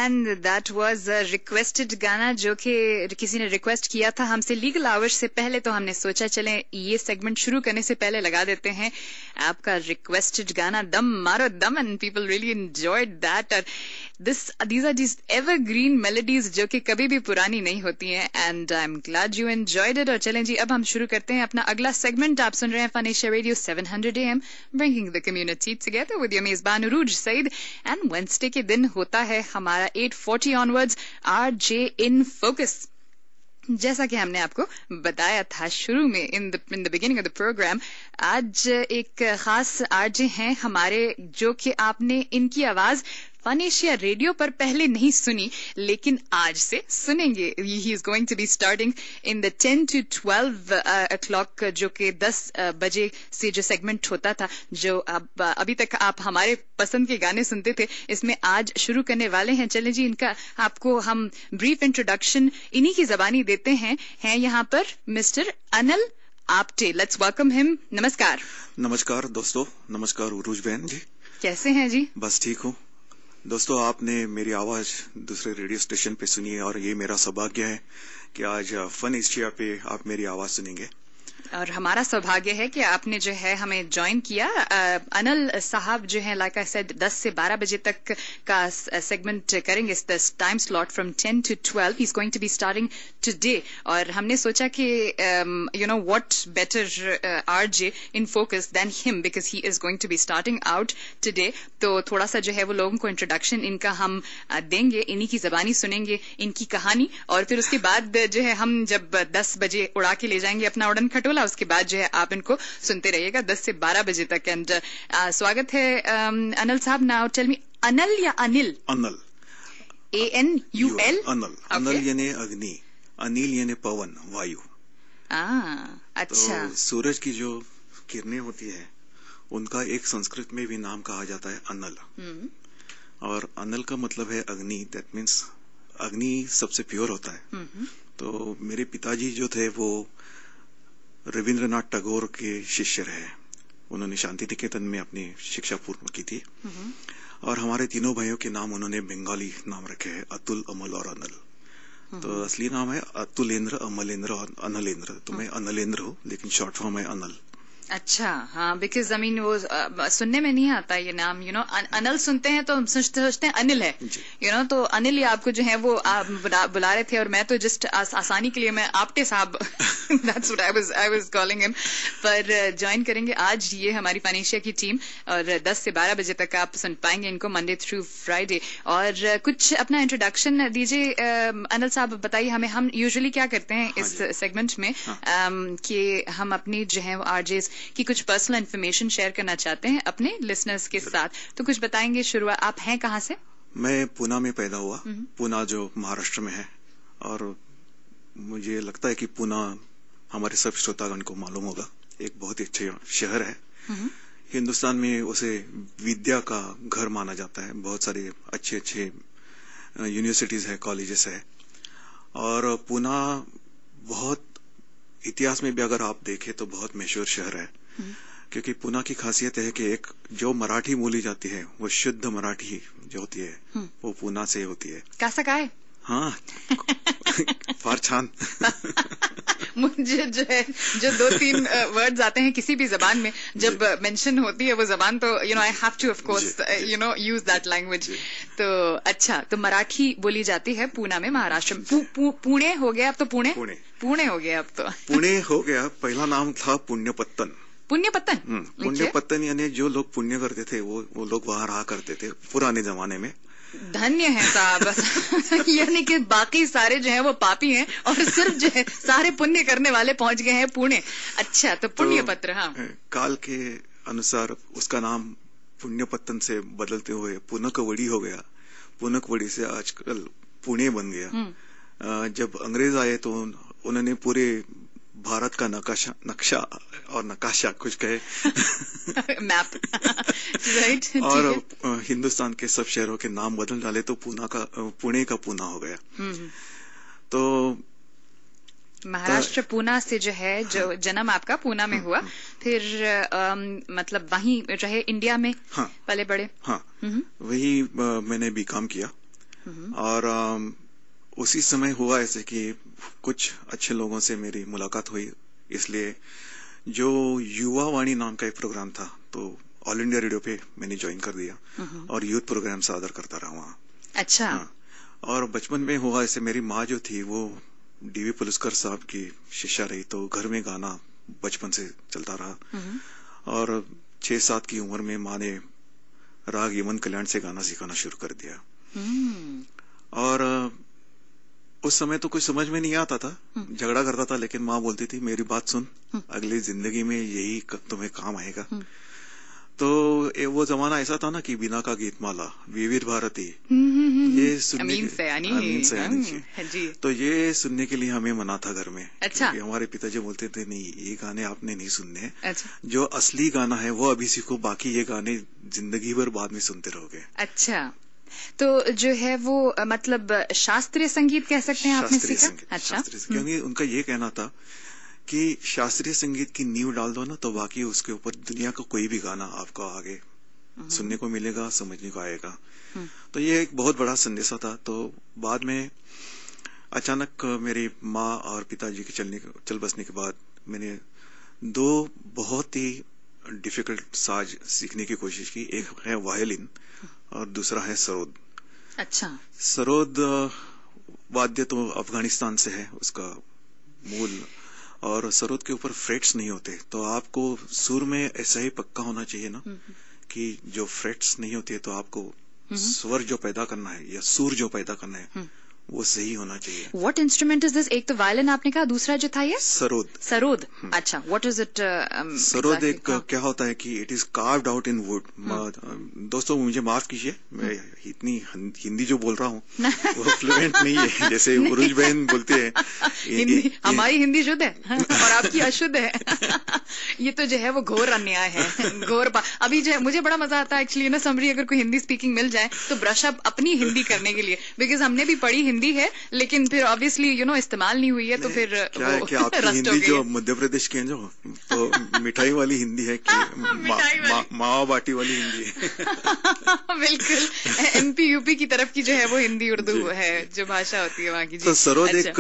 And that was a requested गाना जो कि किसी ने रिक्वेस्ट किया था हमसे लीगल आवर्स से पहले, तो हमने सोचा चले ये सेगमेंट शुरू करने से पहले लगा देते हैं आपका रिक्वेस्टेड गाना Dum Maro Dum, and people really enjoyed that. और these are these evergreen melodies जो कि कभी भी पुरानी नहीं होती हैं, and I am glad you enjoyed it. और चलें जी, अब हम शुरू करते हैं अपना अगला सेगमेंट। आप सुन रहे हैं Phoenicia radio 700 AM, bringing the community together with your मेजबान उरूज सईद। एंड वेडनेसडे के दिन होता है हमारा 8:40 ऑनवर्ड्स आरजे इन फोकस। जैसा कि हमने आपको बताया था शुरू में in the beginning of the programme, आज एक खास आरजे हैं हमारे जो कि आपने इनकी आवाज फनेशिया रेडियो पर पहले नहीं सुनी, लेकिन आज से सुनेंगे। He is going to be starting in the 10 to 12 o'clock, जो कि 10 बजे से जो सेगमेंट होता था, जो अभी तक आप हमारे पसंद के गाने सुनते थे, इसमें आज शुरू करने वाले हैं। चलें जी, इनका आपको हम ब्रीफ इंट्रोडक्शन इन्हीं की जबानी देते हैं। यहाँ पर mister Anil Apte, let's welcome him. नमस्कार। नमस्कार दोस्तों, नमस्कार उरूज बहन जी, कैसे हैं जी? बस ठीक हूँ दोस्तों। आपने मेरी आवाज दूसरे रेडियो स्टेशन पे सुनी है और ये मेरा सौभाग्य है कि आज फनेशिया पे आप मेरी आवाज सुनेंगे। और हमारा सौभाग्य है कि आपने जो है हमें ज्वाइन किया। अनिल साहब जो है लाइक आई सेड 10 से 12 बजे तक का सेगमेंट करेंगे, this time slot from 10 to 12। He is going to be starting today. और हमने सोचा कि you know what better RJ in focus then him, because he is going to be starting out today. तो थोड़ा सा जो है वो लोगों को इंट्रोडक्शन इनका हम देंगे, इन्हीं की जबानी सुनेंगे, इनकी कहानी, और फिर उसके बाद जो है हम जब 10 बजे उड़ा के ले जाएंगे अपना उड़न खटोला, उसके बाद जो है आप इनको सुनते रहिएगा 10 से 12 बजे तक। एंड स्वागत है अनिल साहब। नाउ टेल मी, अनिल या अनिल? अनिल, ANUL। अनिल, अनिल यानी अग्नि, अनिल यानी पवन, वायु। अच्छा। तो सूरज की जो किरणें होती है उनका एक संस्कृत में भी नाम कहा जाता है अनिल। और अनिल का मतलब है अग्नि, दैट मीन्स अग्नि सबसे प्योर होता है। तो मेरे पिताजी जो थे वो रविंद्रनाथ टैगोर के शिष्य रहे। उन्होंने शांति निकेतन में अपनी शिक्षा पूर्ण की थी। और हमारे तीनों भाइयों के नाम उन्होंने बंगाली नाम रखे हैं, अतुल, अमल और अनिल। तो असली नाम है अतुलेंद्र, अमलेंद्र और अनिलेंद्र। तो मैं अनिलेंद्र हूँ, लेकिन शॉर्ट फॉर्म है अनिल। अच्छा, हाँ, बिकॉज आई मीन वो सुनने में नहीं आता ये नाम, यू नो। अनिल सुनते हैं तो हम सोचते हैं अनिल है, यू नो। तो अनिल ही आपको जो है वो बुला रहे थे, और मैं तो जस्ट आसानी के लिए मैं आपटे साहब that's what I was calling him। पर ज्वाइन करेंगे आज ये हमारी फनेशिया की टीम, और 10 से 12 बजे तक आप सुन पाएंगे इनको मंडे थ्रू फ्राइडे। और कुछ अपना इंट्रोडक्शन दीजिए अनिल साहब, बताइए हमें। हम यूजुअली क्या करते हैं इस सेगमेंट में कि हम अपनी जो है आरजेस की कुछ पर्सनल इन्फॉर्मेशन शेयर करना चाहते हैं अपने लिसनर्स के साथ। तो कुछ बताएंगे, शुरुआत आप हैं कहाँ से? मैं पुणे में पैदा हुआ, पुणे जो महाराष्ट्र में है। और मुझे लगता है कि पुणे हमारे सब श्रोतागण को मालूम होगा, एक बहुत ही अच्छा शहर है। हिंदुस्तान में उसे विद्या का घर माना जाता है। बहुत सारे अच्छे अच्छे यूनिवर्सिटीज है, कॉलेजेस है। और पुणे बहुत इतिहास में भी अगर आप देखें तो बहुत मशहूर शहर है। क्योंकि पुणे की खासियत है कि एक जो मराठी बोली जाती है वो शुद्ध मराठी जो होती है वो पुणे से होती है। कैसा काय? हाँ फार छान। मुझे जो है जो 2-3 वर्ड्स आते हैं किसी भी जबान में, जब मेंशन होती है वो जबान, तो you know I have to of course you know use that language. तो अच्छा, तो मराठी बोली जाती है पुणे में, महाराष्ट्र में। पुणे हो गया अब तो, पुणे हो गया अब तो। पुणे हो गया। पहला नाम था पुण्यपत्तन। पुण्यपत्तन? पुण्यपत्तन यानी जो लोग पुण्य करते थे वो लोग वहां रहा करते थे पुराने जमाने में। धन्य है साहब। यानी कि बाकी सारे जो है वो पापी हैं, और सिर्फ जो है सारे पुण्य करने वाले पहुंच गए हैं पुणे। अच्छा, तो पुण्यपत्र। हाँ, काल के अनुसार उसका नाम पुण्यपत्तन से बदलते हुए पुनकवड़ी हो गया। पुनकवड़ी से आजकल पुणे बन गया। जब अंग्रेज आए तो उन्होंने पूरे भारत का नक्शा और नकाशा कुछ कहे मैप राइट। और हिंदुस्तान के सब शहरों के नाम बदल डाले तो पुणे का पुणे हो गया। तो महाराष्ट्र पुणे से जो है, जो जन्म आपका पुणे में हुआ, फिर मतलब वहीं रहे इंडिया में पले बड़े? हाँ, वही मैंने बीकॉम किया और उसी समय हुआ ऐसे कि कुछ अच्छे लोगों से मेरी मुलाकात हुई, इसलिए जो युवा वाणी नाम का एक प्रोग्राम था तो ऑल इंडिया रेडियो पे मैंने ज्वाइन कर दिया और यूथ प्रोग्राम सादर करता रहा वहाँ। अच्छा। हाँ, और बचपन में हुआ ऐसे, मेरी माँ जो थी वो डीवी पुलस्कर साहब की शिष्या रही, तो घर में गाना बचपन से चलता रहा और 6-7 की उम्र में माँ ने राग यमन कल्याण से गाना सिखाना शुरू कर दिया। और उस समय तो कुछ समझ में नहीं आता था, झगड़ा करता था, लेकिन माँ बोलती थी मेरी बात सुन, अगली जिंदगी में यही तुम्हें काम आएगा। तो वो जमाना ऐसा था ना कि बिना का गीतमाला, विविध भारती, ये सुनने अमीन सयानी जी, तो ये सुनने के लिए हमें मना था घर में। अच्छा। हमारे पिताजी बोलते थे नहीं, ये गाने आपने नहीं सुनने। अच्छा। जो असली गाना है वो अभी सीखो, बाकी ये गाने जिंदगी भर बाद में सुनते रहोगे। अच्छा, तो जो है वो मतलब शास्त्रीय संगीत कह सकते हैं आपने सीखा? अच्छा। क्योंकि उनका ये कहना था कि शास्त्रीय संगीत की नींव डाल दो ना, तो बाकी उसके ऊपर दुनिया का कोई भी गाना आपको आगे सुनने को मिलेगा, समझने को आएगा। तो ये एक बहुत बड़ा संदेशा था। तो बाद में अचानक मेरी माँ और पिताजी के चल बसने के बाद मैंने 2 बहुत ही डिफिकल्ट साज सीखने की कोशिश की। एक है वायलिन और दूसरा है सरोद। अच्छा। सरोद वाद्य तो अफगानिस्तान से है उसका मूल, और सरोद के ऊपर फ्रेट्स नहीं होते, तो आपको सुर में ऐसा ही पक्का होना चाहिए ना कि जो फ्रेट्स नहीं होती है तो आपको स्वर जो पैदा करना है या सुर जो पैदा करना है वो सही होना चाहिए। What instrument is this? एक तो वायलिन आपने कहा, दूसरा जो था ये सरोद। सरोद। अच्छा, व्हाट इज इट? सरोद एक क्या होता है कि it is carved out in wood. दोस्तों मुझे माफ कीजिए, मैं इतनी हिंदी जो बोल रहा हूँ वो फ्लुएंट नहीं है, जैसे उरुज बहन बोलते हैं। हमारी हिंदी शुद्ध है और आपकी अशुद्ध है। ये तो जो है वो घोर अन्याय है, घोर। अभी जो है मुझे बड़ा मजा आता है एक्चुअली ना समरी, अगर कोई हिंदी स्पीकिंग मिल जाए तो ब्रश अप अपनी हिंदी करने के लिए, बिकॉज हमने भी पढ़ी हिंदी है लेकिन फिर ऑब्वियसली इस्तेमाल नहीं हुई है, तो फिर क्या है कि आपकी हिंदी जो मध्य प्रदेश की है जो तो मिठाई वाली हिंदी है कि मावा बाटी वाली हिंदी है। बिल्कुल, एमपी यूपी की तरफ की जो है वो हिंदी उर्दू है जो भाषा होती है वहाँ की। तो सरोद एक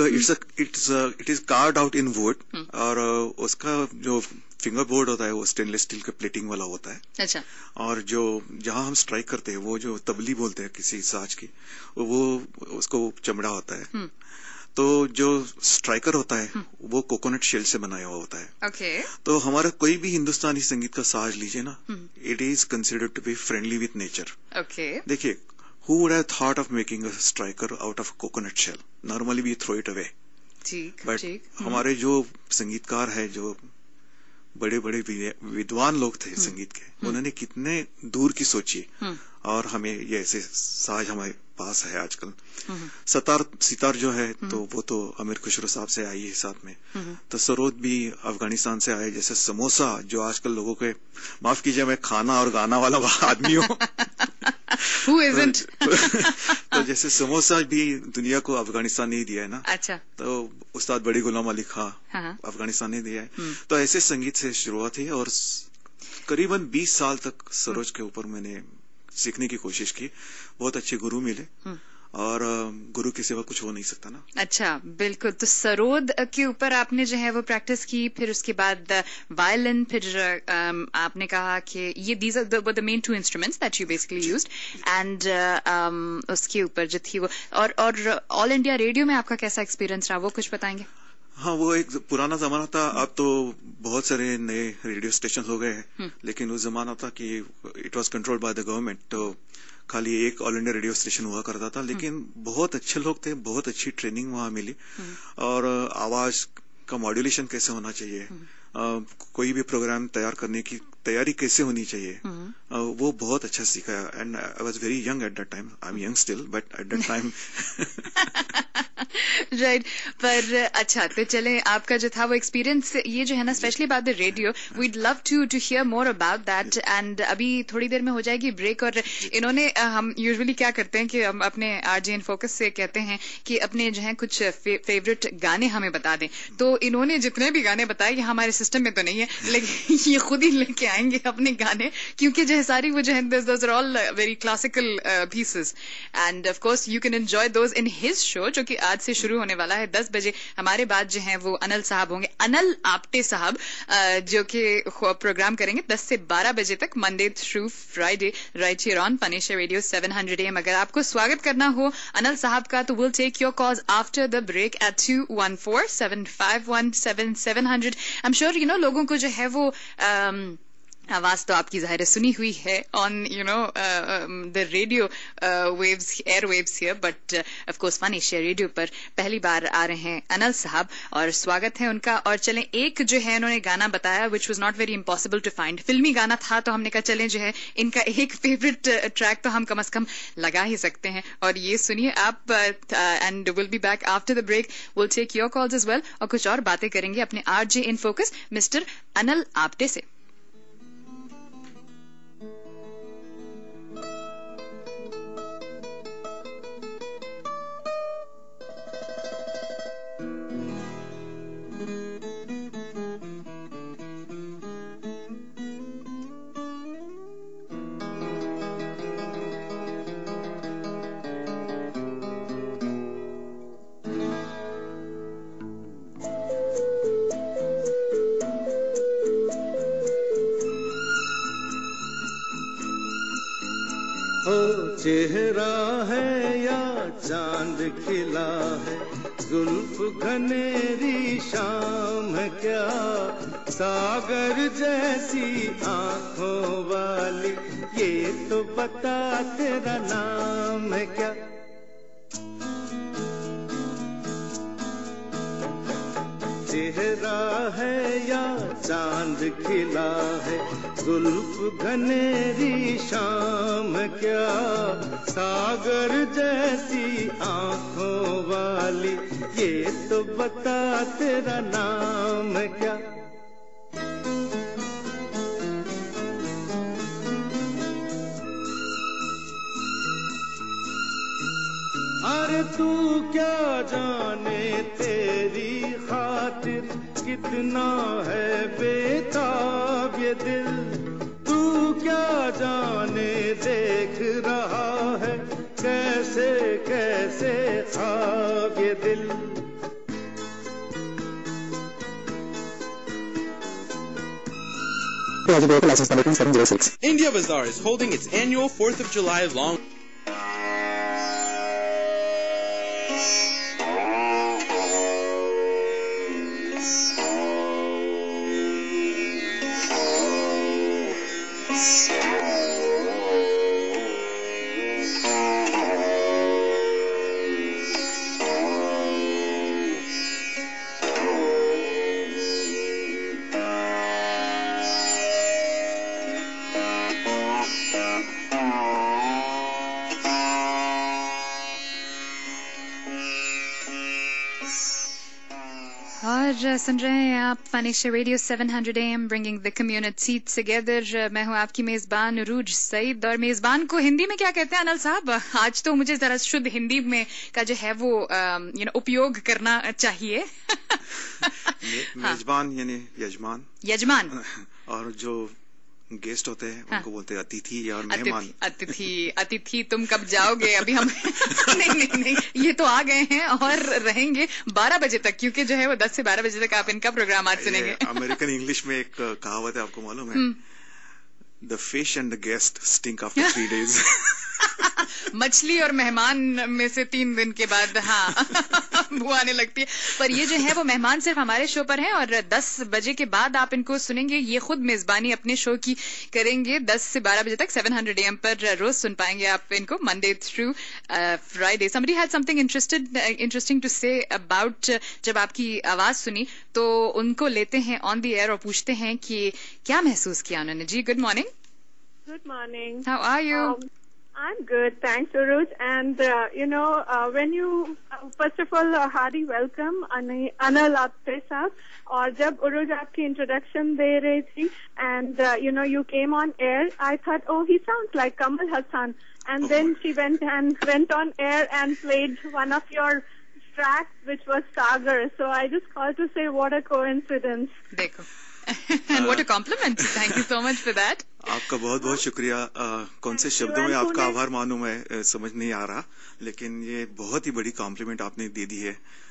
it is carved out in wood, और उसका जो फिंगर बोर्ड होता है वो स्टेनलेस स्टील का प्लेटिंग वाला होता है। अच्छा। और जो जहां हम स्ट्राइक करते हैं वो जो तबली बोलते हैं किसी साज की, वो उसको चमड़ा होता है। तो जो स्ट्राइकर होता है वो कोकोनट शेल से बनाया हुआ होता है। ओके। तो हमारा कोई भी हिंदुस्तानी संगीत का साज लीजिए ना, it is considered to be friendly with nature. Okay. देखिए, who would have thought of making a striker out of coconut shell? Normally we throw it away. But हमारे जो संगीतकार है, जो बड़े बड़े विद्वान लोग थे संगीत के, उन्होंने कितने दूर की सोची, और हमें ये ऐसे साज हमारे पास है आजकल। सितार जो है तो वो तो अमीर खुसरो साहब से आई है साथ में। तो सरोद भी अफगानिस्तान से आए। जैसे समोसा जो आजकल लोगों के, माफ कीजिए मैं खाना और गाना वाला आदमी हूँ। Who isn't? तो जैसे समोसा भी दुनिया को अफगानिस्तान ने दिया है ना। अच्छा। तो उस्ताद बड़ी गुलाम अली खां अफगानिस्तान ने दिया है। तो ऐसे संगीत से शुरुआत हुई और करीबन 20 साल तक सरोज के ऊपर मैंने सीखने की कोशिश की। बहुत अच्छे गुरु मिले, और गुरु की सेवा कुछ हो नहीं सकता ना। अच्छा, बिल्कुल। तो सरोद के ऊपर आपने जो है वो प्रैक्टिस की, फिर उसके बाद वायलिन, फिर आपने कहा कि ये these are the main 2 instruments that you basically used, and उसके ऊपर जो थी वो, और ऑल इंडिया रेडियो में आपका कैसा एक्सपीरियंस रहा, वो कुछ बताएंगे? हाँ, वो एक पुराना जमाना था। अब तो बहुत सारे नए रेडियो स्टेशन हो गए हैं, लेकिन उस जमाना था कि it was controlled by the government. तो खाली एक ऑल इंडिया रेडियो स्टेशन हुआ करता था, लेकिन बहुत अच्छे लोग थे, बहुत अच्छी ट्रेनिंग वहां मिली, और आवाज का मॉड्यूलेशन कैसे होना चाहिए, कोई भी प्रोग्राम तैयार करने की तैयारी कैसे होनी चाहिए, वो बहुत अच्छा सीखा। And I was very young at that time. I am young still, but at that time right पर अच्छा तो चले आपका जो था वो एक्सपीरियंस ये जो है ना specially about the radio we'd love to hear more about that and अभी थोड़ी देर में हो जाएगी ब्रेक और इन्होंने हम यूजुअली क्या करते हैं कि हम अपने आरजे इन फोकस से कहते हैं कि अपने जो है कुछ फेवरेट गाने हमें बता दें तो इन्होंने जितने भी गाने बताए ये हमारे सिस्टम में तो नहीं है लेकिन ये खुद ही लेके आएंगे अपने गाने क्योंकि जो है सारी वो जो है those are all very classical pieces and of course you can enjoy those in his show जो कि आज से शुरू होने वाला है 10 बजे हमारे बाद जो है वो अनल साहब होंगे अनल आपटे साहब जो कि प्रोग्राम करेंगे 10 से 12 बजे तक Monday through Friday right here on फनेशिया radio 700 AM अगर आपको स्वागत करना हो अनल साहब का तो will take your calls after the break at 214-751-7700 I am sure you know लोगों को जो है वो आवाज तो आपकी जाहिर सुनी हुई है on you know the radio waves air waves here but of course Phoenicia radio पर पहली बार आ रहे हैं अनल साहब और स्वागत है उनका और चलें एक जो है उन्होंने गाना बताया which was not very impossible to find फिल्मी गाना था तो हमने कहा चलें जो है इनका एक फेवरेट ट्रैक तो हम कम से कम लगा ही सकते हैं और ये सुनिए आप and will be back after the break will take your calls as well और कुछ और बातें करेंगे अपने आरजे इन फोकस मिस्टर अनल आपटे से चेहरा है या चांद खिला है जुल्फ घनेरी शाम है क्या सागर जैसी आंखों वाली ये तो बता तेरा नाम है क्या चेहरा है या चांद खिला है जुल्फ घनेरी शाम क्या सागर जैसी आंखों वाली ये तो बता तेरा नाम क्या अरे तू क्या जाने तेरी खातिर कितना है बेताब ये दिल तू क्या जाने देख रहा है कैसे कैसे ख्वाब ये दिल India Bazaar is holding its annual 4th of July long और सुन रहे हैं आप Phoenicia radio 700 AM bringing the community together मैं हूं आपकी मेजबान उरूज सईद और मेजबान को हिंदी में क्या कहते हैं अनल साहब आज तो मुझे जरा शुद्ध हिंदी में का जो है वो यू नो उपयोग करना चाहिए मेजबान यानी यजमान यजमान और जो गेस्ट होते हैं उनको बोलते हैं अतिथि या मेहमान अतिथि तुम कब जाओगे अभी हम नहीं ये तो आ गए हैं और रहेंगे 12 बजे तक क्योंकि जो है वो 10 से 12 बजे तक आप इनका प्रोग्राम आज सुनेंगे अमेरिकन इंग्लिश में एक कहावत है आपको मालूम है the fish and the guest stink after 3 days मछली और मेहमान में से 3 दिन के बाद हाँ वो आने लगती है पर ये जो है वो मेहमान सिर्फ हमारे शो पर हैं और 10 बजे के बाद आप इनको सुनेंगे ये खुद मेजबानी अपने शो की करेंगे 10 से 12 बजे तक 700 AM पर रोज सुन पाएंगे आप इनको Monday through Friday somebody had something interesting to say about जब आपकी आवाज सुनी तो उनको लेते हैं ऑन द एयर और पूछते हैं कि क्या महसूस किया उन्होंने जी good morning Good morning. How are you? I'm good, thanks, Uruj. And when you first of all, hearty welcome, Anul Apte Sahab. और जब उरुज आपकी इंट्रोडक्शन दे रही थी, and you came on air, I thought, oh, he sounds like Kamal Hassan. And then she went on air and played one of your tracks, which was Sagar. So I just called to say, what a coincidence. देखो. And what a compliment. Thank you so much for that. आपका बहुत बहुत शुक्रिया. कौन से शब्दों में आपका आभार मानूं मैं समझ नहीं आ रहा, लेकिन ये बहुत ही बड़ी कॉम्प्लीमेंट आपने दे दी है.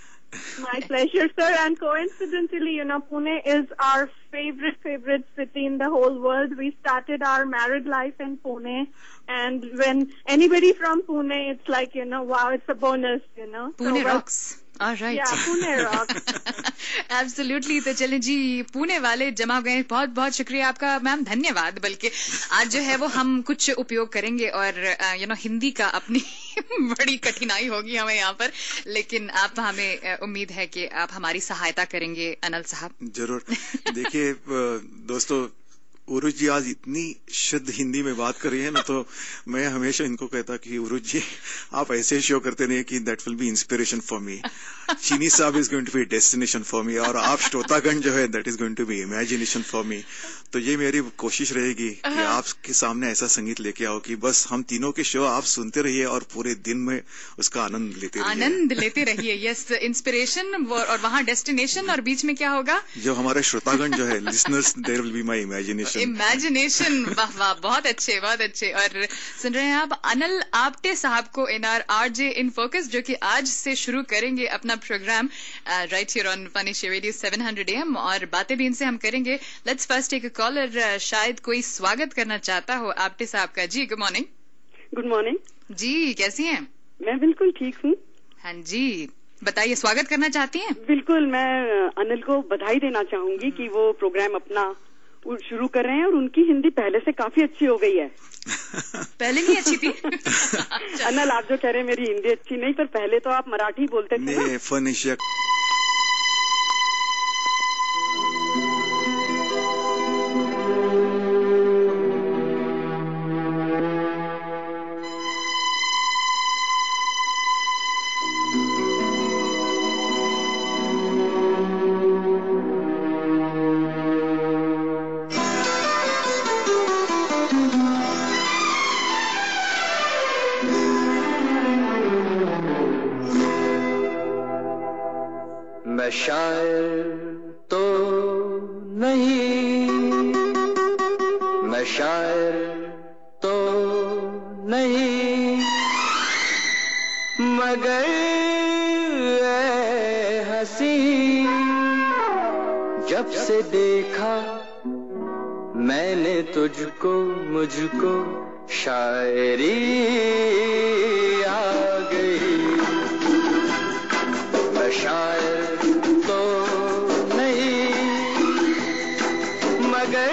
My pleasure, sir. And coincidentally, Pune is our favorite city in the whole world. We started our married life in Pune. And when anybody from Pune, it's like, wow, it's a bonus, Pune rocks. All right. Yeah, Pune rocks. Absolutely. तो चलें जी, पुणे वाले जमा गए. बहुत बहुत शुक्रिया आपका ma'am, धन्यवाद. बल्कि आज जो है वो हम कुछ उपयोग करेंगे और हिंदी का अपनी बड़ी कठिनाई होगी हमें यहाँ पर, लेकिन आप हमें उम्मीद है कि आप हमारी सहायता करेंगे अनिल साहब. जरूर. देखिए दोस्तों, उरुज जी आज इतनी शुद्ध हिंदी में बात कर रही है ना, तो मैं हमेशा इनको कहता कि उरुज जी आप ऐसे शो करते नहीं कि that will be inspiration for me. Chini साहब is going to be destination for me, और आप श्रोतागण जो है that is going to be imagination for me. तो ये मेरी कोशिश रहेगी कि आपके सामने ऐसा संगीत लेके आओ कि बस हम तीनों के शो आप सुनते रहिए और पूरे दिन में उसका आनंद लेते रहिए. यस, इंस्पिरेशन और वहाँ डेस्टिनेशन, और बीच में क्या होगा, जो हमारे श्रोतागण जो है listeners, there will be my imagination. वाह वाह, बहुत अच्छे बहुत अच्छे. और सुन रहे हैं आप अनिल आप्टे साहब को in R RJ in focus, जो कि आज से शुरू करेंगे अपना programme right here on Phoenicia radio 700 AM, और बातें भी इनसे हम करेंगे. Let's first take a caller. शायद कोई स्वागत करना चाहता हो आप्टे साहब का. जी गुड मॉर्निंग. गुड मॉर्निंग जी, कैसी हैं? मैं बिल्कुल ठीक हूँ. हाँ जी, बताइए, स्वागत करना चाहती हैं? बिल्कुल, मैं अनिल को बधाई देना चाहूंगी कि वो प्रोग्राम अपना शुरू कर रहे हैं, और उनकी हिंदी पहले से काफी अच्छी हो गई है. पहले नहीं अच्छी थी? अनिल, आप जो कह रहे हैं मेरी हिंदी अच्छी नहीं, पर पहले तो आप मराठी बोलते थे ना. फनीशिया मैं शायर तो नहीं, मैं शायर तो नहीं, मगर ऐ हंसी, जब से देखा मैंने तुझको, मुझको शायरी आ गई. मैं शायर तो नहीं, मगर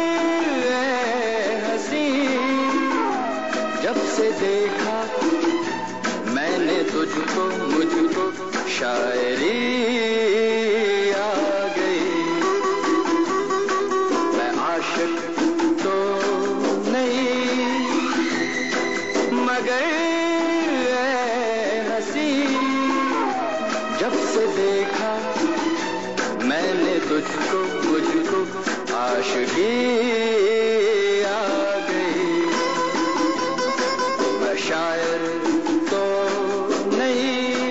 हंसी, जब से देखा मैंने तुझको, मुझको शायरी आ गई. मैं आशिक तो नहीं, मगर हंसी, जब से देखा मैंने तुझको, मुझको आशिकी आ गई. मैं शायर तो नहीं.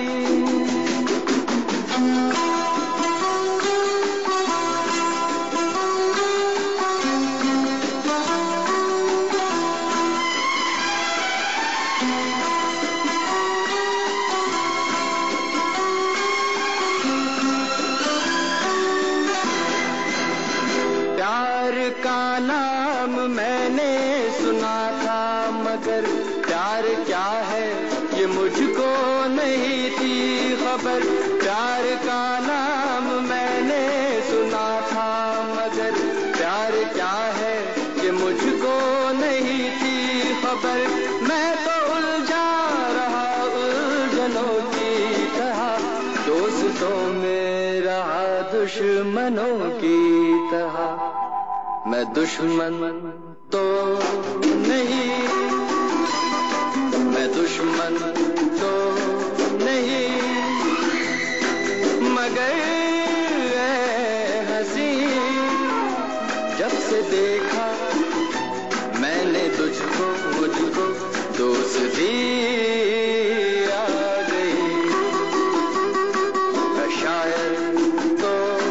का नाम मैंने सुना था, मगर प्यार क्या है ये मुझको नहीं थी खबर. प्यार का नाम मैंने सुना था, मगर प्यार क्या है ये मुझको नहीं थी खबर. मैं तो उलझा रहा उलझनों की तरह, दोस्तों में रहा दुश्मनों की तरह. मैं दुश्मन तो नहीं, दुश्मन तो नहीं, मगर हंसी जब से देखा मैंने तुझको, मुझको दोस्ती आ गई, शायर तो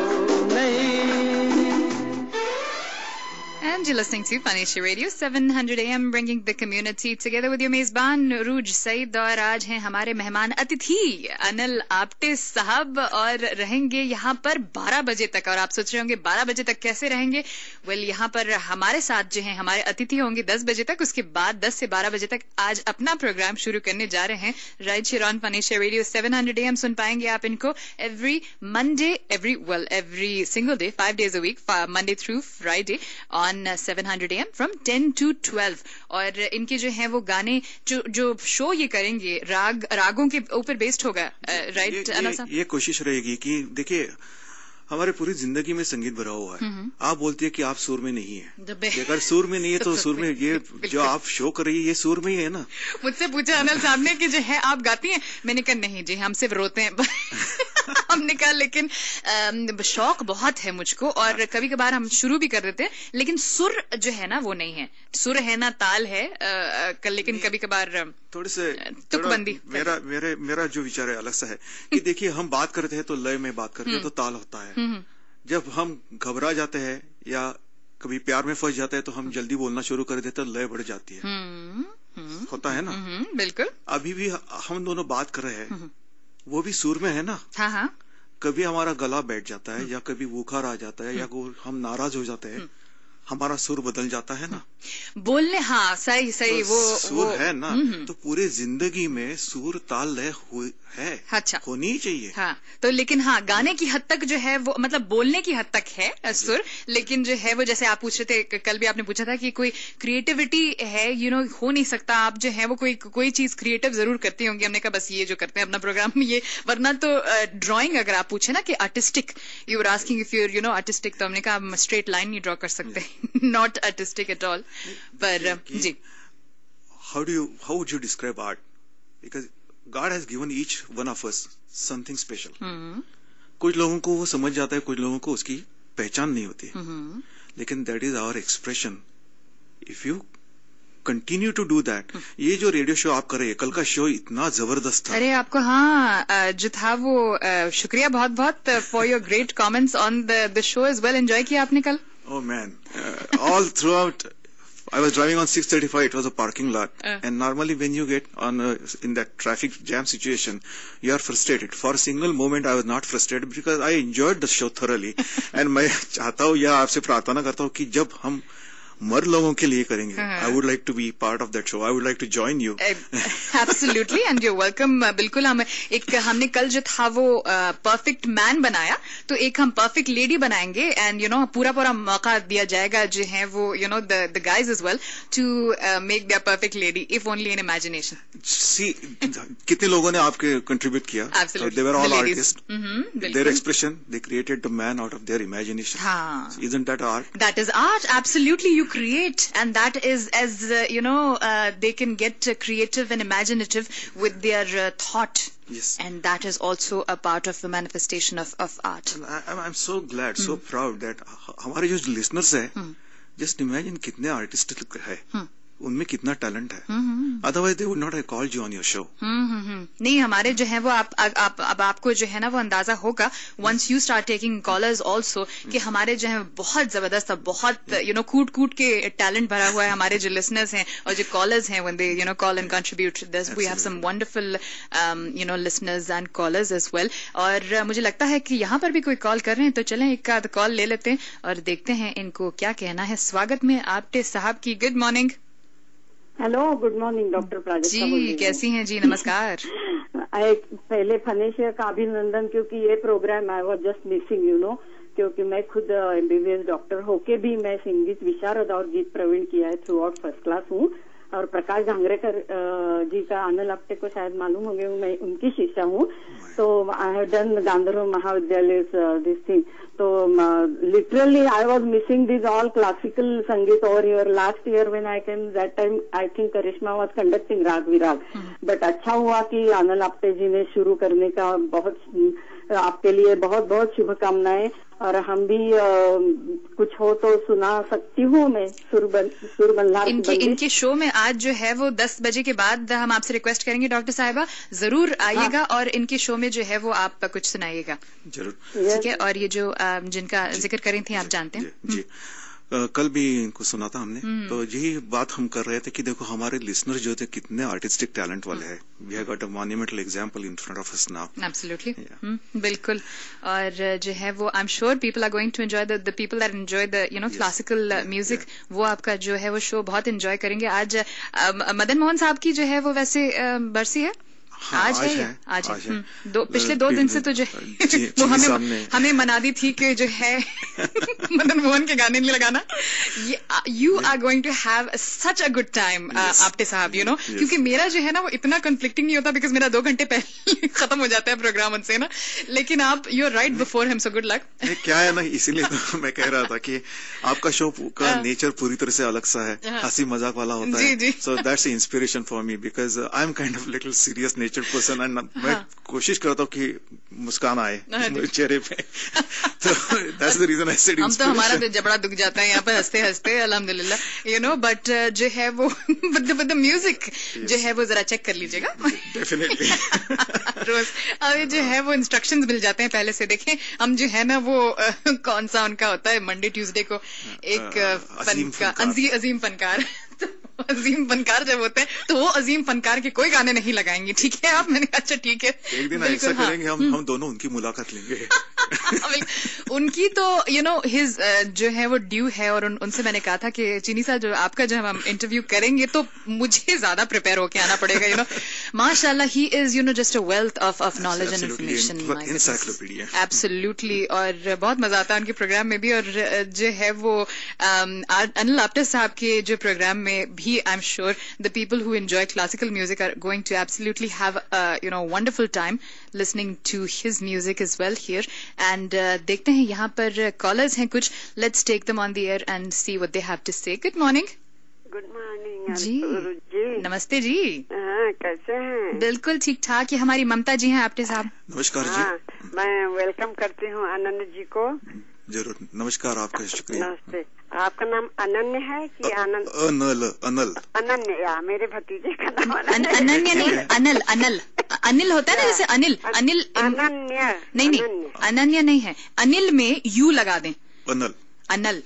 नहीं। And you're listening to Funasia Radio 700 AM, bringing the community together with your मेजबान उरूज सईद। और आज हैं हमारे मेहमान अतिथि अनिल आप्टे साहब, और रहेंगे यहाँ पर 12 बजे तक। और आप सोच रहे होंगे 12 बजे तक कैसे रहेंगे? वेल, यहाँ पर हमारे साथ जो हैं हमारे अतिथि होंगे 10 बजे तक। उसके बाद 10 से 12 बजे तक आज अपना प्रोग्राम शुरू करने जा रहे हैं। Right here on Funasia Radio 700 AM सुन पाएंगे आप इनको every Monday, every single day, 5 days a week, Monday through Friday on 700 AM from 10 to 12। और इनके जो हैं वो गाने जो शो ये करेंगे रागों के ऊपर बेस्ड होगा। राइट अनल साहब, ये कोशिश रहेगी कि देखिए हमारे पूरी जिंदगी में संगीत भरा हुआ है। आप बोलती है कि आप सुर में नहीं है, अगर सुर में नहीं है तो सुर में, ये जो आप शो कर रही है ये सुर में ही है ना। मुझसे पूछा अनिल साहब ने कि जो है आप गाती हैं, मैंने कहा नहीं जी, हम सिर्फ रोते हैं। हमने कहा लेकिन शौक बहुत है मुझको, और कभी कभार हम शुरू भी कर देते हैं, लेकिन सुर जो है ना वो नहीं है। सुर है ना ताल है, लेकिन कभी कभार थोड़ी से तुकबंदी। मेरा जो विचार है अलग सा है कि देखिए हम बात करते हैं तो लय में बात करते हैं तो ताल होता है। जब हम घबरा जाते हैं या कभी प्यार में फंस जाते हैं तो हम जल्दी बोलना शुरू कर देते हैं, लय बढ़ जाती है। होता है ना? बिल्कुल। अभी भी हम दोनों बात कर रहे हैं, वो भी सुर में है ना। हाँ। कभी हमारा गला बैठ जाता है या कभी बुखार आ जाता है या हम नाराज हो जाते हैं, हमारा सुर बदल जाता है ना बोलने। हाँ, सही तो वो सुर है ना। तो पूरे जिंदगी में सुर ताल लय है, अच्छा, होनी ही चाहिए। हाँ, तो लेकिन हाँ, गाने की हद तक जो है वो, मतलब बोलने की हद तक है सुर, लेकिन जो है वो, जैसे आप पूछ रहे थे, कल भी आपने पूछा था कि कोई क्रिएटिविटी है, हो नहीं सकता। आप जो है वो कोई चीज क्रिएटिव जरूर करती होंगी। हमने कहा बस ये जो करते हैं अपना प्रोग्राम में ये, वरना तो ड्राइंग अगर आप पूछे ना कि artistic, you were asking if you're artistic, तो हमने कहा हम स्ट्रेट लाइन नहीं ड्रॉ कर सकते, नॉट आर्टिस्टिक एट ऑल। पर जी, how would you describe art? Because God has given each one of us something special. कुछ लोगों को वो समझ जाता है, कुछ लोगों को उसकी पहचान नहीं होती। लेकिन that is our expression. If you continue to do that, ये जो रेडियो शो आप कर रहे हैं, कल का शो इतना जबरदस्त था। अरे आपको हाँ जो था वो शुक्रिया बहुत बहुत for your great comments on the show as well. Enjoy किया आपने कल? Oh man, all throughout, I was driving on 635. It was a parking lot, and normally when you get on in that traffic jam situation, you are frustrated. For a single moment, I was not frustrated because I enjoyed the show thoroughly. And मैं चाहता हूँ या आपसे प्रार्थना करता हूँ कि जब हम मर्द लोगों के लिए करेंगे, I would like to be part of that show, I would like to join you. Absolutely, and you welcome. बिल्कुल, हमने कल जो था वो परफेक्ट मैन बनाया, तो एक हम परफेक्ट लेडी बनाएंगे, एंड पूरा मौका दिया जाएगा जो है वो the guys as well to make their perfect lady, if only in imagination. See, कितने लोगों ने आपके कंट्रीब्यूट किया? They were all artist, their expression, they created the man out of their imagination. Isn't that art? That is art, absolutely. You create, and that is as they can get creative and imaginative with their thought. Yes. And that is also a part of the manifestation of art. I'm so glad, so proud that हमारे जो listeners हैं, just imagine कितने artists है, उनमें कितना talent है। Otherwise they would not have called you on your show. नहीं, हमारे जो है वो अब आपको जो है ना वो अंदाजा होगा once you start taking callers also, कि हमारे जो है बहुत जबरदस्त, बहुत कूट के टैलेंट भरा हुआ है हमारे जो लिसनर्स हैं और जो कॉलर्स हैं, when they call and contribute this, we have some wonderful listeners and callers as well. और मुझे लगता है कि यहाँ पर भी कोई कॉल कर रहे हैं, तो चलें एक आध कॉल ले लेते हैं और देखते हैं इनको क्या कहना है। स्वागत में आपटे साहब की, good morning. Hello, good morning doctor Prajakta ji, कैसी हैं जी? नमस्कार। पहले फनेशिया का अभिनंदन, क्योंकि ये program I was just missing क्योंकि मैं खुद MBBS डॉक्टर होके भी मैं संगीत विशारद और गीत प्रवीण किया है, थ्रू आउट फर्स्ट क्लास हूँ। और प्रकाश झांगरेकर जी का, अनिल आप्टे को शायद मालूम होंगे, मैं उनकी शिष्या हूँ। तो I have done Gandharva Mahavidyalaya this thing. तो literally I was missing this all classical sangeet over here. Last year when I came, that time I think Karishma was conducting Raag Virag. But अच्छा हुआ कि अनिल आप्टे जी ने शुरू करने का, बहुत आपके लिए बहुत बहुत शुभकामनाएं। और हम भी कुछ हो तो सुना सकती हूँ मैं सुरबल्लार इनके शो में आज जो है वो 10 बजे के बाद हम आपसे रिक्वेस्ट करेंगे डॉक्टर साहिबा, जरूर आइएगा। हाँ। और इनके शो में जो है वो आप कुछ सुनाइएगा। जरूर। ठीक है। और ये जो जिनका जिक्र करें थे आप जानते हैं जी। कल भी इनको सुना था हमने, तो यही बात हम कर रहे थे कि देखो हमारे लिसनर जो थे कितने आर्टिस्टिक टैलेंट वाले हैं। We have got a monumental example in front of us now. Absolutely. बिल्कुल। और जो है वो I am sure people are going to enjoy the people that enjoy the classical music, वो आपका जो है वो शो बहुत एंजॉय करेंगे। आज मदन मोहन साहब की जो है वो वैसे बरसी है। हाँ, आज है। पिछले 2 दिन से तो जो है वो हमें मना दी थी कि जो है मदन मोहन के गाने नहीं लगाना। You are going to have such a good time Apte साहब, क्योंकि मेरा जो है ना वो इतना कॉन्फ्लिक्टिंग नहीं होता, बिकॉज मेरा 2 घंटे पहले खत्म हो जाता है प्रोग्राम उनसे ना। लेकिन आप you are right before him, so good luck. क्या है ना, इसीलिए तो मैं कह रहा था कि आपका शो का नेचर पूरी तरह से अलग सा है, हंसी मजाक वाला होता है। So that's inspiration for me, because I am kind of little serious nature person and मैं कोशिश करता हूँ कि मुस्कान आए मेरे चेहरे पे। तो that's the reason I said हम तो हमारा तो जबड़ा दुख जाता है यहाँ पे हंसते हंसते, अल्हम्दुलिल्लाह। बट जो है वो द म्यूजिक जो है वो जरा चेक कर लीजिएगा डेफिनेटली। रोज अभी जो है वो इंस्ट्रक्शंस मिल जाते हैं पहले से। देखें हम जो है ना वो कौन सा उनका होता है मंडे ट्यूसडे को एक अजीम फनकार अजीम फनकार जब होते हैं तो वो अजीम फनकार के कोई गाने नहीं लगाएंगे। ठीक है आप, मैंने अच्छा ठीक है, एक दिन ऐसा करेंगे हम दोनों उनकी मुलाकात लेंगे। उनकी तो हिज जो है वो ड्यू है। और उनसे मैंने कहा था कि चीनी साहब जो आपका जब हम इंटरव्यू करेंगे तो मुझे ज्यादा प्रिपेयर होके आना पड़ेगा। माशाल्लाह he is just a wealth of knowledge and information, absolutely. और बहुत मजा आता है उनके प्रोग्राम में भी। और जो है वो अनिल आप्टे साहब के जो प्रोग्राम में भी I am sure the people who enjoy classical music are going to absolutely have wonderful time listening to his music as well here. And देखते हैं यहाँ पर कॉलर्स हैं कुछ। Let's take them on the air and see what they have to say. Good morning. Good morning जी। नमस्ते जी। कैसे हैं? बिल्कुल ठीक ठाक। ये हमारी ममता जी हैं आप्टे साहब। नमस्कार जी। मैं वेलकम करती हूँ अनन्य जी को। जरूर, नमस्कार, आपका शुक्रिया। नमस्ते। आपका नाम अनन्य है कि आनंद? अनल। अनन्य, या मेरे भतीजे का नाम अनन्य नहीं, अनिल होता है ना, जैसे अनिल अनन्य नहीं, अनन्य नहीं है। अनिल में यू लगा दें, अनल।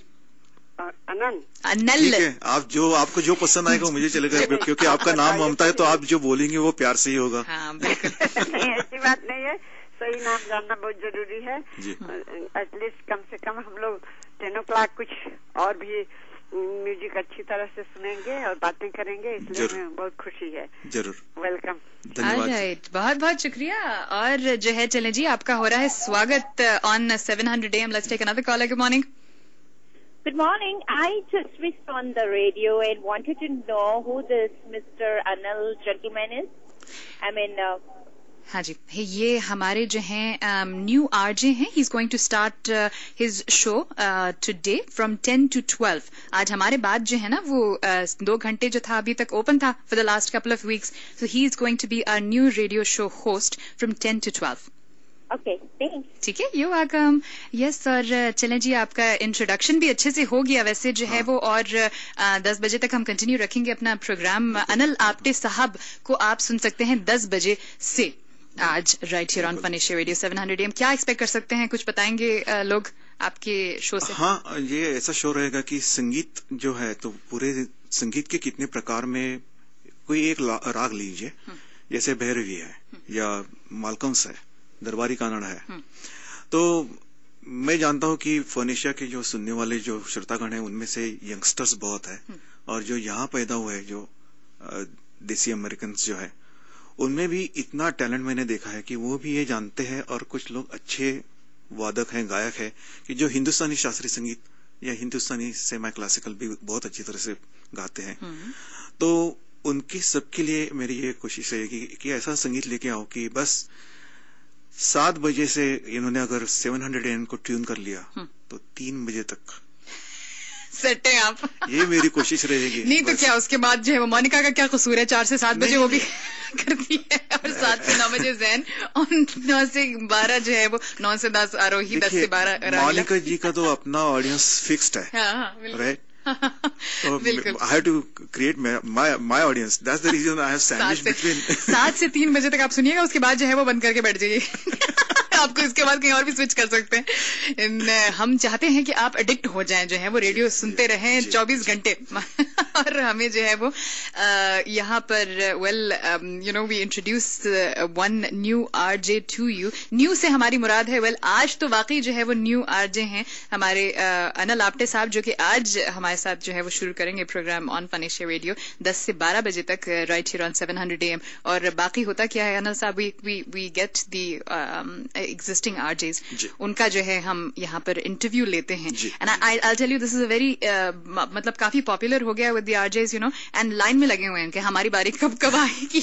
ठीक है, आपको जो पसंद आएगा वो मुझे चलेगा, क्योंकि आपका नाम ममता है तो आप जो बोलेंगे वो प्यार से ही होगा। हाँ, बिल्कुल। नहीं, ऐसी बात नहीं है, सही नाम जानना बहुत जरूरी है। एटलीस्ट कम से कम हम लोग 10 o'clock कुछ और भी म्यूजिक अच्छी तरह से सुनेंगे और बातें करेंगे, इसलिए हमें बहुत खुशी है। जरूर, वेलकम। धन्यवाद, बहुत बहुत शुक्रिया। और जो है चले जी, आपका हो रहा है स्वागत on 700 AM। Let's take another caller. Good morning. Good morning. I just switched on the radio and wanted to know who this Mr. Anil gentleman is. I mean, हाँ जी, ये हमारे जो हैं न्यू आरजे हैं। He is going to start his show today from 10 to 12। आज हमारे बाद जो है ना वो 2 घंटे जो था अभी तक ओपन था for the last couple of weeks. So he is going to be a new radio show host from 10 to 12। Okay, thanks. ठीक है, यू वेलकम। यस सर, चलें जी, आपका इंट्रोडक्शन भी अच्छे से हो गया वैसे जो है वो। और 10 बजे तक हम कंटिन्यू रखेंगे अपना प्रोग्राम। अनिल आप्टे साहब को आप सुन सकते हैं 10 बजे से आज right here on फनेशिया radio 700 AM। क्या एक्सपेक्ट कर सकते हैं, कुछ बताएंगे लोग आपके शो से? हाँ, ये ऐसा शो रहेगा कि संगीत जो है तो पूरे संगीत के कितने प्रकार में कोई एक राग लीजिए, जैसे भैरवी है या मालकंस है, दरबारी कानड़ है। तो मैं जानता हूं कि फनेशिया के जो सुनने वाले जो श्रोतागण हैं उनमें से यंगस्टर्स बहुत है, और जो यहाँ पैदा हुए हैं जो देसी अमेरिकन जो है उनमें भी इतना टैलेंट मैंने देखा है कि वो भी ये जानते हैं, और कुछ लोग अच्छे वादक हैं, गायक हैं, कि जो हिंदुस्तानी शास्त्रीय संगीत या हिंदुस्तानी सेमी क्लासिकल भी बहुत अच्छी तरह से गाते हैं। तो उनकी सबके लिए मेरी ये कोशिश रहेगी कि ऐसा संगीत लेके आओ कि बस 7 बजे से इन्होंने अगर 700 AM को ट्यून कर लिया तो 3 बजे तक सेट है आप। ये मेरी कोशिश रहेगी। नहीं तो क्या उसके बाद जो है वो मोनिका का क्या कसूर है, 4 से 7 बजे वो भी करती है, और 7 से 9 बजे जैन, और 9 से 12 जो है वो 9 से 10 आरोही, 10 से 12 मोनिका जी का तो अपना ऑडियंस फिक्स्ड है, right? So I have to create my audience. That's the reason I have sandwiched between 7 से 3 बजे तक आप सुनिएगा, उसके बाद जो है वो बंद करके बैठ जाइए। आपको इसके बाद कहीं और भी स्विच कर सकते हैं। हम चाहते हैं कि आप एडिक्ट हो जाएं, जो है वो रेडियो सुनते रहें 24 घंटे। और हमें जो है वो यहाँ पर we introduce one new RJ to you. New से हमारी मुराद है आज तो वाकई जो है वो न्यू आरजे हैं हमारे अनिल आप्टे साहब, जो कि आज हमारे साथ जो है वो शुरू करेंगे प्रोग्राम ऑन फनेशिया रेडियो 10 से 12 बजे तक, राइट हियर ऑन 700 AM। और बाकी होता क्या है अनिल साहब, we get the existing RJs, उनका जो है हम यहाँ पर इंटरव्यू लेते हैं। And I tell you this is a very मतलब काफी पॉपुलर हो गया with the RJs, and line में लगे हुए हैं कि हमारी बारी कब आएगी।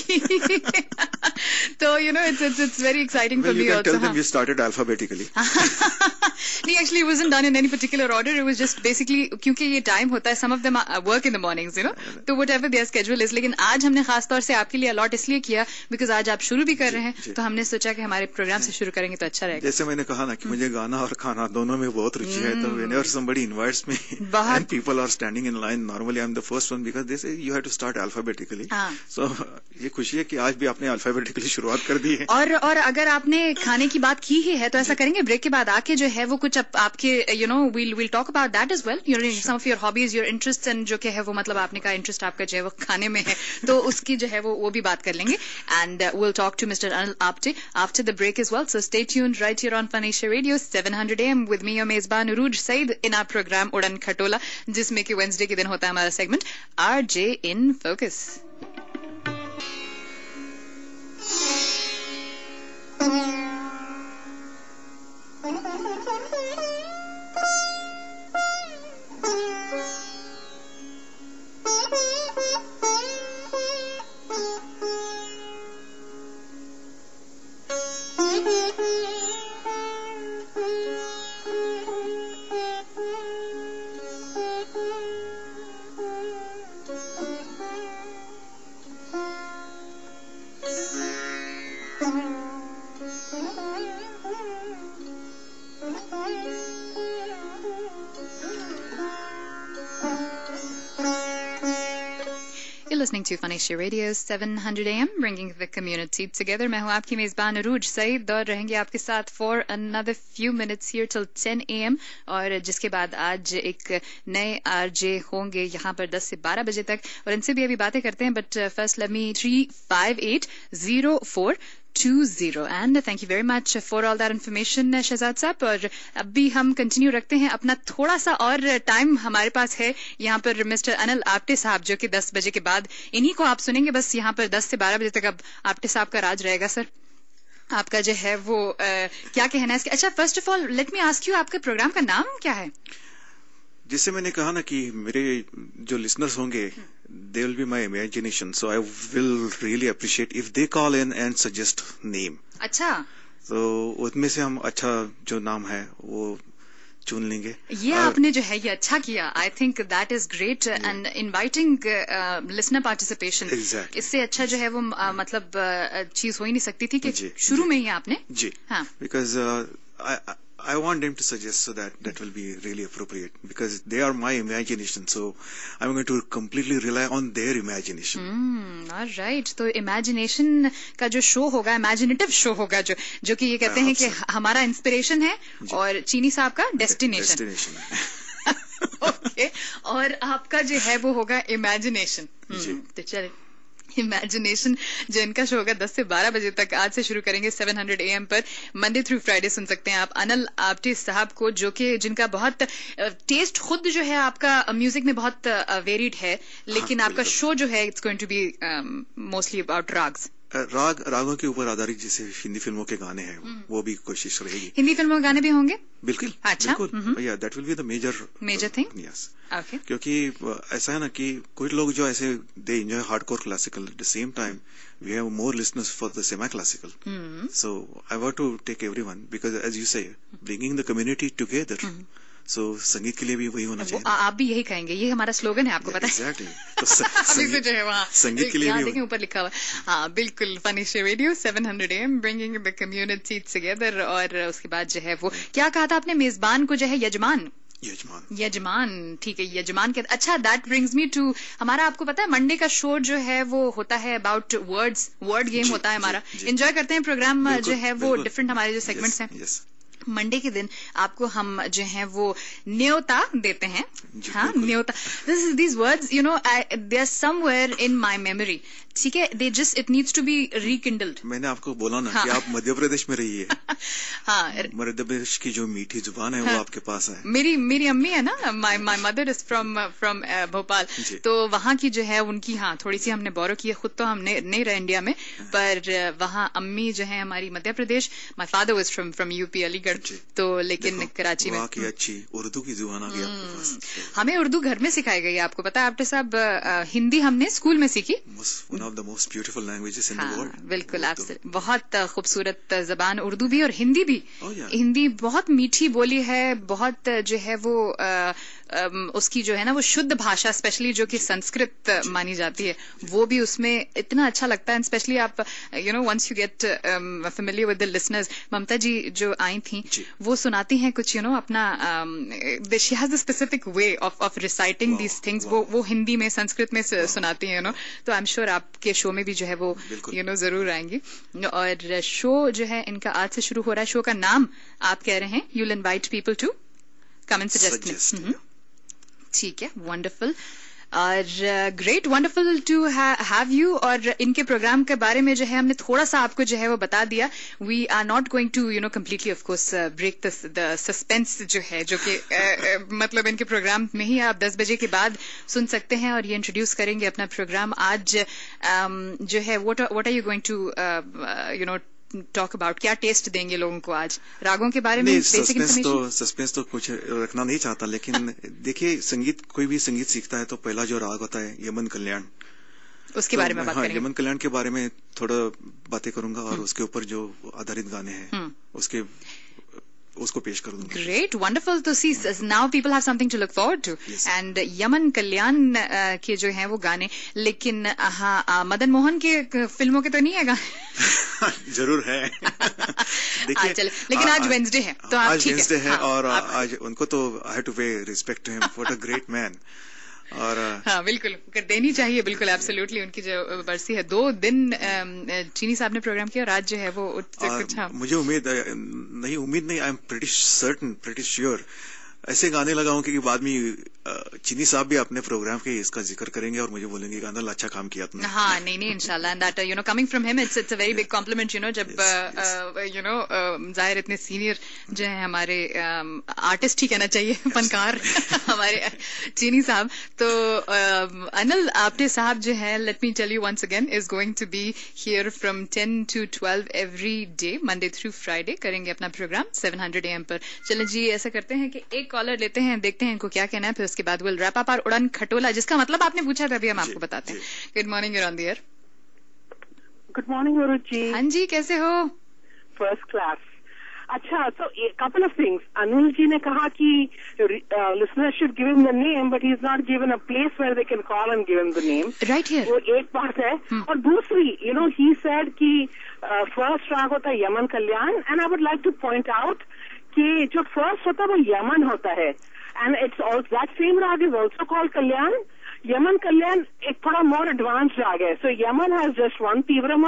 तो it's very exciting for me also. We started alphabetically. नहीं, actually it wasn't done in any particular order. It was just basically क्योंकि ये टाइम होता है, some of them work in the mornings, तो whatever their schedule is। लेकिन आज हमने खास तौर से आपके लिए अलॉट इसलिए किया बिकॉज आज आप शुरू भी कर रहे हैं, तो हमने सोचा कि हमारे प्रोग्राम से शुरू करेंगे तो अच्छा रहेगा। जैसे मैंने कहा ना कि मुझे गाना और खाना दोनों में बहुत रुचि है, तो whenever somebody invites me and people are standing in line, normally I'm the first one because they say you have to start alphabetically. So ये खुशी है कि आज भी आपने alphabetically शुरुआत कर दी है। और अगर आपने खाने की बात की ही है तो ऐसा करेंगे ब्रेक के बाद आके जो है वो कुछ आपके we'll talk about that as well, some of your hobbies, your interests, and जो कि है वो मतलब आपने कहा इंटरेस्ट आपका जो है वो खाने में है, तो उसकी जो है वो भी बात कर लेंगे। And we'll talk to Mr. Anul Apte after the break as well. So stay tuned right here on Funasia Radio 700 AM with me, your मेजबान Urooj Saeed, in our program उड़न खटोला, जिसमें कि वेडनेसडे के दिन होता है हमारा segment RJ in Focus। Listening to Funasia Radio 700 AM, bringing the community together. मैं हूँ आपकी मेजबान उरूज सईद और रहेंगे आपके साथ for another few minutes here till 10 AM, और जिसके बाद आज एक नए आरजे होंगे यहाँ पर 10 से 12 बजे तक, और इनसे भी अभी बातें करते हैं। But first let me 3580420 and thank you very much for all that information Shahzad साहब। और अभी हम कंटिन्यू रखते हैं अपना थोड़ा सा और टाइम हमारे पास है यहाँ पर मिस्टर अनिल आप्टे साहब, जो कि 10 बजे के बाद इन्हीं को आप सुनेंगे बस यहाँ पर 10 से 12 बजे तक। अब आप्टे साहब का राज रहेगा सर, आपका जो है वो क्या कहना है इसके। अच्छा, first of all let me ask you, आपके प्रोग्राम का नाम क्या है? जिससे मैंने कहा ना कि मेरे जो लिसनर्स होंगे they will be my imagination, so I will really appreciate if they call in and suggest name. अच्छा, तो उसमें से हम अच्छा जो नाम है वो चुन लेंगे। ये आपने जो है ये अच्छा किया, I think that is great and inviting listener participation. इससे अच्छा जो है वो मतलब चीज हो ही नहीं सकती थी कि शुरू में ही आपने जी, हाँ, because I want them to suggest, so that will be really appropriate because they are my imagination, so I'm going to completely rely on their imagination. All right, तो imagination का जो शो होगा, imaginative शो होगा, जो कि ये कहते हैं कि हमारा इंस्पिरेशन है और चीनी साहब का डेस्टिनेशन। ओके, और आपका जो है वो होगा इमेजिनेशन। तो चलिए, इमेजिनेशन जो इनका शो होगा 10 से 12 बजे तक, आज से शुरू करेंगे 700 AM पर, मंडे थ्रू फ्राइडे सुन सकते हैं आप अनिल आप्टे साहब को, जो कि जिनका बहुत टेस्ट खुद जो है आपका म्यूजिक में बहुत वेरिड है, लेकिन आपका शो जो है it's going to be mostly about raags. रागों के ऊपर आधारित जैसे हिंदी फिल्मों के गाने हैं वो भी कोशिश रहेगी। हिंदी फिल्मों के गाने भी होंगे? बिल्कुल। अच्छा। या that will be the major thing. Yes. Okay. क्योंकि ऐसा है ना कि कोई लोग जो ऐसे they enjoy hardcore classical, at the same time we have more listeners for the semi classical. So I want to take everyone because as you say bringing the community together. So संगीत के लिए भी वही होना चाहिए। आप भी यही कहेंगे, ये हमारा स्लोगन है, आपको पता है? एग्जैक्टली। तो जो है वहाँ संगीत के लिए भी देखें ऊपर लिखा हुआ। हाँ बिल्कुल, Funasia radio 700 AM bringing the community together. और उसके बाद जो है वो क्या कहा था आपने, मेजबान को जो है यजमान, ठीक है, यजमान के। अच्छा, दैट ब्रिंग्स मी टू हमारा, आपको पता है मंडे का शो जो है वो होता है अबाउट वर्ड गेम होता है हमारा। एंजॉय करते हैं प्रोग्राम जो है वो, डिफरेंट हमारे जो सेगमेंट्स हैं। मंडे के दिन आपको हम जो है वो न्योता देते हैं। हाँ, न्योता। these words, you know, they are somewhere in my memory. ठीक है, they just, it needs to be rekindled. मैंने आपको बोला ना कि आप मध्य प्रदेश में रहिए। हाँ, मध्य प्रदेश की जो मीठी जुबान है वो आपके पास है। मेरी अम्मी है ना, my mother is from Bhopal, तो वहाँ की जो है उनकी, हाँ, थोड़ी सी हमने बोरो की है। खुद तो हम नहीं रहे इंडिया में, पर वहाँ अम्मी जो है हमारी Madhya Pradesh. my father was from UP Aligarh, तो लेकिन कराची में। वहाँ की अच्छी उर्दू की जुबान आ गई आपके पास। हमें उर्दू घर में सिखाई गई है, आपको पता है आपटे साहब। हिंदी हमने स्कूल में सीखी। One of the most beautiful languages in the world. बिल्कुल, आपसे बहुत खूबसूरत जबान उर्दू भी और हिंदी भी। हिंदी बहुत मीठी बोली है, बहुत जो है वो उसकी जो है ना वो शुद्ध भाषा, स्पेशली जो कि संस्कृत मानी जाती है, वो भी उसमें इतना अच्छा लगता है। स्पेशली आप once you get familiar with the listeners, Mamta ji जो आई थी वो सुनाती हैं कुछ अपना, she has the specific way of reciting these things, वो हिंदी में संस्कृत में सुनाती हैं। तो आई एम श्योर आपके शो में भी जो है वो जरूर आएंगी। और शो जो है इनका आज से शुरू हो रहा है। शो का नाम आप कह रहे हैं, you will invite people to come and suggest. ठीक है, वंडरफुल और great, wonderful to have you. और इनके प्रोग्राम के बारे में जो है हमने थोड़ा सा आपको जो है वो बता दिया। We are not going to completely of course break the suspense जो है, जो कि मतलब इनके प्रोग्राम में ही आप 10 बजे के बाद सुन सकते हैं। और ये इंट्रोड्यूस करेंगे अपना प्रोग्राम आज जो है। What are you going to talk about, क्या टेस्ट देंगे लोगों को आज रागों के बारे में? Basic information. सस्पेंस तो कुछ रखना नहीं चाहता, लेकिन देखिए, संगीत, कोई भी संगीत सीखता है तो पहला जो राग होता है यमन कल्याण, उसके बारे में बात करेंगे। यमन कल्याण के बारे में थोड़ा बातें करूंगा और उसके ऊपर जो आधारित गाने हैं उसको पेश कर दूंगा। Great, wonderful. तो see, now people have something to look forward to. And Yaman Kalyan के जो हैं वो गाने, लेकिन हाँ, मदन मोहन के फिल्मों के तो नहीं है गाने? जरूर है। देखिए, चले, लेकिन आज वेंसडे है तो आप आज वेंसडे है। और आज उनको तो I have to pay respect to him, what a great man. और हाँ बिल्कुल कर देनी चाहिए, बिल्कुल एब्सोल्युटली। उनकी जो बरसी है, 2 दिन चीनी साहब ने प्रोग्राम किया और आज जो है वो कुछ, हाँ, मुझे उम्मीद नहीं, I am pretty certain, pretty sure ऐसे गाने लगाऊं कि बाद में चीनी साहब भी अपने प्रोग्राम के इसका जिक्र करेंगे और मुझे बोलेंगे कि अनल अच्छा काम किया तुमने। हाँ, नहीं इंशाल्लाह। And that coming from him it's a very big compliment. जब जाहिर इतने सीनियर जो है हमारे आर्टिस्ट ही कहना चाहिए, फनकार हमारे चीनी साहब। तो अनिल आप्टे साहब जो है, let me tell you once again, is going to be here from 10 to 12 every day, Monday through Friday करेंगे अपना प्रोग्राम 700 AM पर। चलें जी, ऐसा करते हैं कि एक कॉलर लेते हैं, देखते हैं इनको क्या कहना है, फिर उसके बाद विल रैप अप और उड़न खटोला, जिसका मतलब आपने पूछा था, अभी हम आपको बताते हैं। Good morning, you're on the air. Good morning Uruj ji. हाँ जी, कैसे हो? First class. अच्छा, तो couple of things. Anul ji ने कहा कि listener should give him the name, but he is not given a place where they can call and give him the name. Right here. वो एक बात है। और दूसरी, ही सेड कि फर्स्ट राग होता है Yaman Kalyan, and I would like to point out कि जो फर्स्ट होता है वो यमन होता है, and it's also that same raag is also called Kalyan. Yaman Kalyan एक थोड़ा मोर एडवांस राग है। सो यमन हैज जस्ट 1 तीव्रमा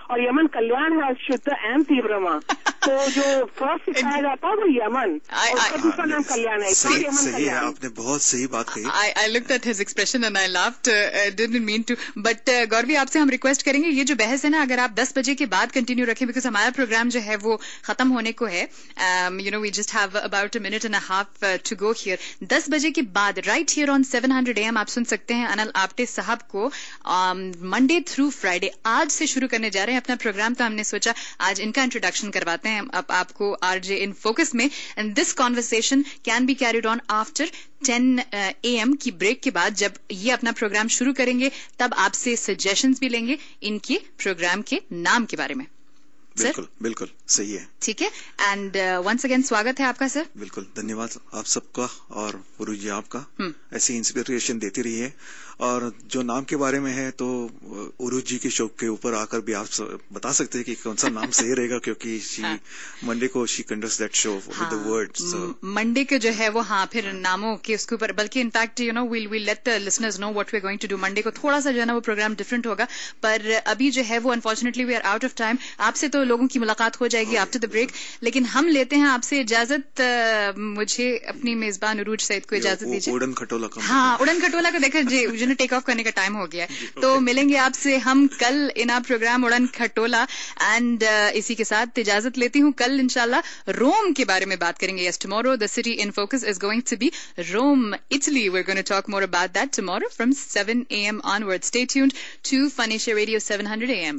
और यमन कल्याण है शुद्ध एवं तीव्रमा। तो जो फर्स्ट सिखाया जाता है वो यमन, और उसका दूसरा नाम कल्याण है। सही है, आपने बहुत सही बात कही। I looked at his expression and I laughed. Didn't mean to. But Gauravi, आपसे हम रिक्वेस्ट करेंगे ये जो बहस है ना, अगर आप 10 बजे के बाद कंटिन्यू रखें, बिकॉज हमारा प्रोग्राम जो है वो खत्म होने को है। We just have about a minute and a half to go here. 10 बजे के बाद right here on 700 AM आप सुन सकते हैं अनिल आप्टे साहब को मंडे थ्रू फ्राइडे। आज से शुरू करने जा रहे हैं अपना प्रोग्राम, तो हमने सोचा आज इनका इंट्रोडक्शन करवाते हैं अब आपको आरजे इन फोकस में। And this conversation can be carried on after 10 AM की ब्रेक के बाद। जब ये अपना प्रोग्राम शुरू करेंगे तब आपसे सजेशंस भी लेंगे इनके प्रोग्राम के नाम के बारे में। बिल्कुल बिल्कुल सही है, ठीक है। एंड वंस अगेन स्वागत है आपका सर। बिल्कुल धन्यवाद आप सबका, और उरुज जी आपका ऐसी इंस्पिरेशन देती रही है। और जो नाम के बारे में है तो उरुज जी के शो के ऊपर आकर भी आप बता सकते हैं कि कौन सा नाम सही रहेगा, क्योंकि मंडे को she conducts that show with the words. Monday के जो है वो फिर नामों के उसके ऊपर, बल्कि in fact we'll let the listeners know what we are going to do. Monday को थोड़ा सा जो है ना वो प्रोग्राम डिफरेंट होगा, पर अभी जो है वो unfortunately we are out of time. आपसे तो लोगों की मुलाकात हो जाएगी आफ्टर द ब्रेक, लेकिन हम लेते हैं आपसे इजाजत। मुझे अपनी मेजबान उरूज सैयद को इजाजत दीजिए। उड़न खटोला का, हाँ, उड़न खटोला को देखा जी, टेक ऑफ करने का टाइम हो गया है। तो मिलेंगे आपसे हम कल इन आ प्रोग्राम उड़न खटोला। एंड इसी के साथ इजाजत लेती हूँ। कल इंशाल्लाह रोम के बारे में बात करेंगे। Yes, tomorrow the city in focus is going to be Rome, Italy. We are going to talk more about that tomorrow from 7 AM onward. Stay tuned to Funasia Radio 700 AM.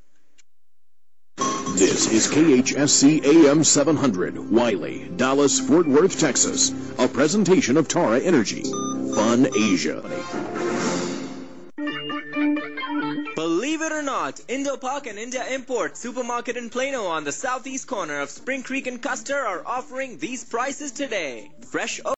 This is KHSC AM 700, Wiley, Dallas, Fort Worth, Texas. A presentation of Tara Energy. Fun Asia. Believe it or not, Indo-Pak and India Import Supermarket in Plano on the southeast corner of Spring Creek and Custer are offering these prices today. Fresh